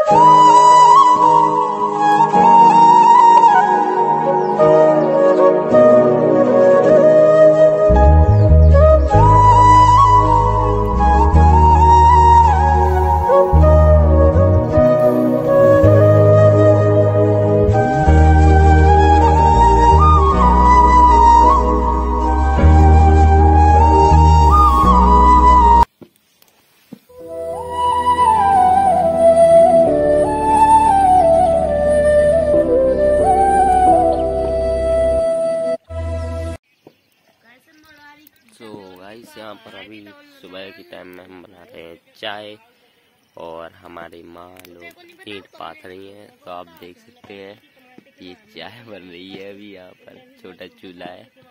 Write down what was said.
Guys यहाँ पर अभी सुबह के टाइम में हम बना रहे हैं चाय और हमारी माँ लोग ईंट पाथ रही हैं। तो आप देख सकते हैं ये चाय बन रही है अभी। यहाँ पर छोटा चूल्हा है।